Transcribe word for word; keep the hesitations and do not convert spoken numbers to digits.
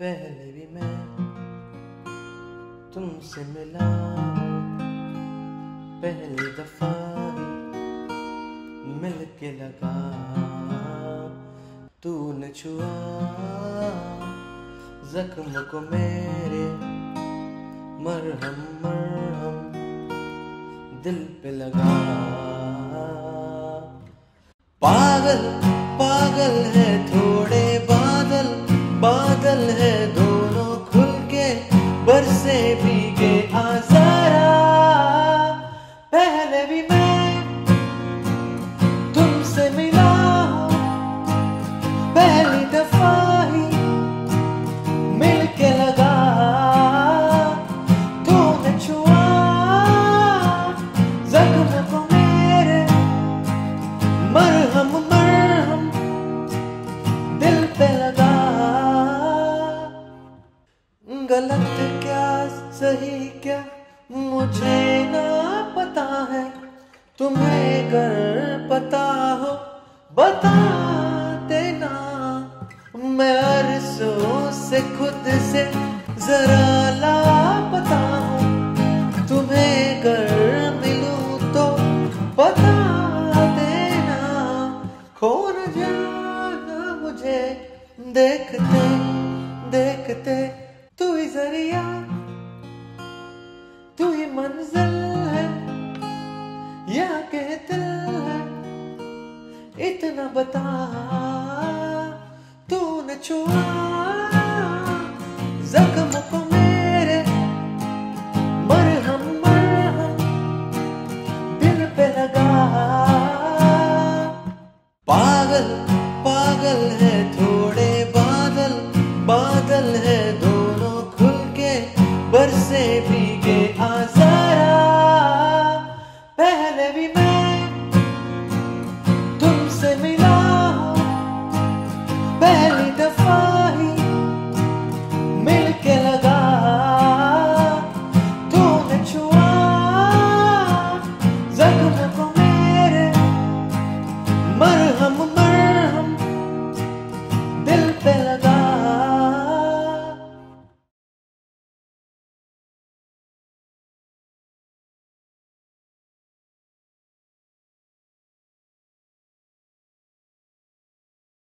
पहले भी मैं तुमसे मिला, पहली दफा मिल के लगा, तूने छुआ जख्म को मेरे, मरहम मरहम दिल पे लगा। पागल पागल है थोड़े बादल, बादल है दोनों खुल के बरसे भीगे आज़ारा। पहले भी मैं तुमसे मिला हूँ, पहली दफा ही मिल के लगा, तूने छुआ जख्म को मेरे, मरहम मरहम दिल पे लगा। गलत क्या सही क्या मुझे ना पता है, तुम्हें अगर पता हो बता देना। मैं अरसों से खुद से जरा लापता हूँ, तुम्हें अगर मिलूं तो बता देना। खो न जाना मुझे देखते देखते, तू ही जरिया तू ही मंजिल है, या के दिल है इतना बता। तूने छुआ जख्म को मेरे, मरहम मरहम दिल पे लगा। पागल पागल है थोड़े बादल, बादल है दोनों खुल के बरसे भीगे आज़ारा।